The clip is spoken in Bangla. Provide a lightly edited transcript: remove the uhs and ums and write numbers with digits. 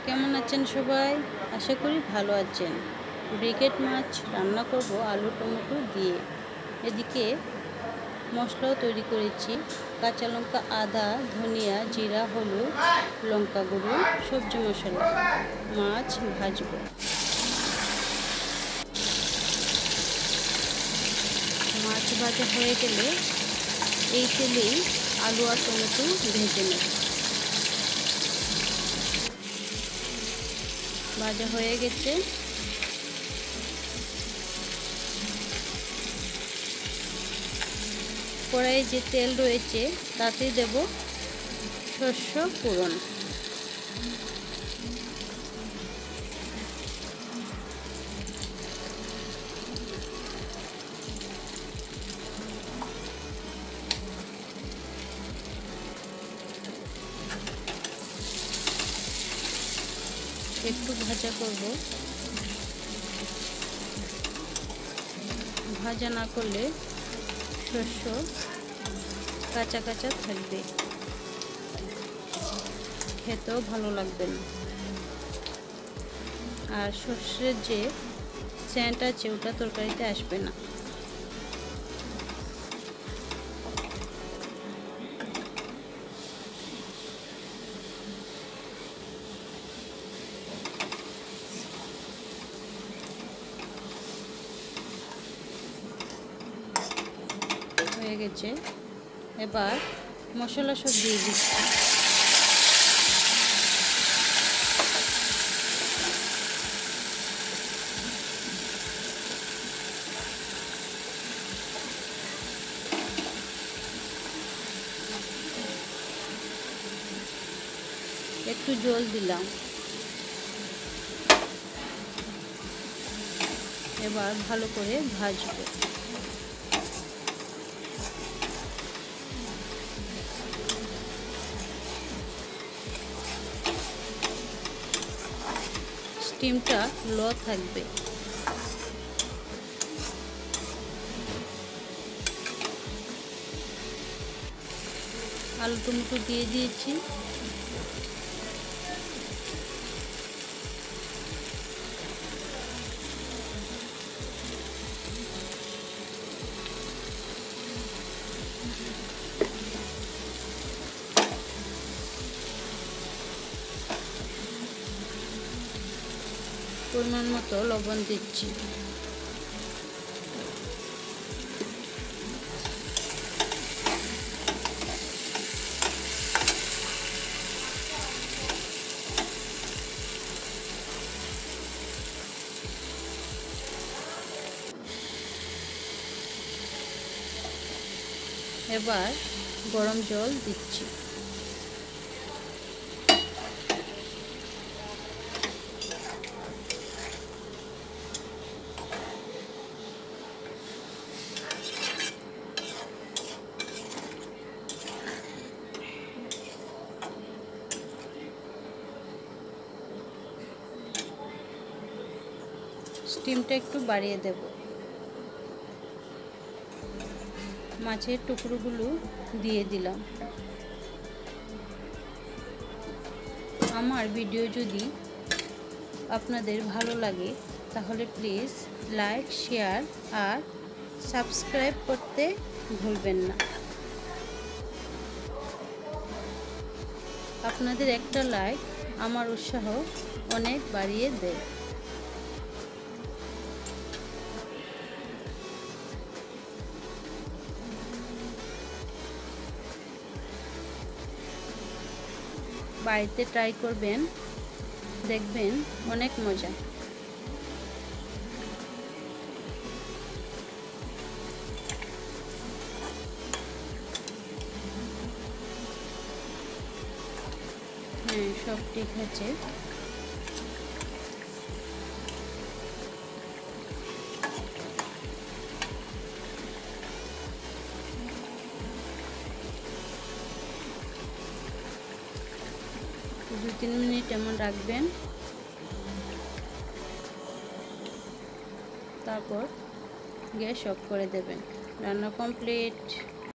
কেমন আছেন সবাই? আশা করি ভালো আছেন। ব্রিগেড মাছ রান্না করব আলু টমেটো দিয়ে। এদিকে মশলাও তৈরি করেছি। কাঁচা লঙ্কা, আদা, ধনিয়া, জিরা, হলুদ, লঙ্কা গুঁড়ো, সবজি মশলা। মাছ ভাজবো। মাছ ভাজা হয়ে গেলে এই তেলেই আলু আর টমেটো ভেজে নেব। ভাজা হয়ে গেছে। কড়াইয়ে যে তেল রয়েছে তাতে দেব শস্য ফোড়ন। একটু ভাজা করব। ভাজা না করলে শস্য কাঁচা কাঁচা থাকবে, খেতেও ভালো লাগবে না। আর শস্যের যে সেন্ট আছে ওটা তরকারিতে আসবে না। হয়ে গেছে। এবার মশলা সব দিয়ে দিচ্ছি। একটু জল দিলাম। এবার ভালো করে ভাজবো। স্টিমটা লো থাকবে। আলু টমেটো দিয়ে দিয়েছি। পরিমাণ মতো লবণ দিচ্ছি। এবার গরম জল দিচ্ছি। স্টিমটা একটু বাড়িয়ে দেব। মাছের টুকরোগুলো দিয়ে দিলাম। আমার ভিডিও যদি আপনাদের ভালো লাগে তাহলে প্লিজ লাইক, শেয়ার আর সাবস্ক্রাইব করতে ভুলবেন না। আপনাদের একটা লাইক আমার উৎসাহ অনেক বাড়িয়ে দেয়। বাড়িতে ট্রাই করবেন, দেখবেন অনেক মজা। হ্যাঁ, সব ঠিক আছে। দু 3 মিনিট এমন রাখবেন, তারপর গ্যাস অফ করে দেবেন। রান্না কমপ্লিট।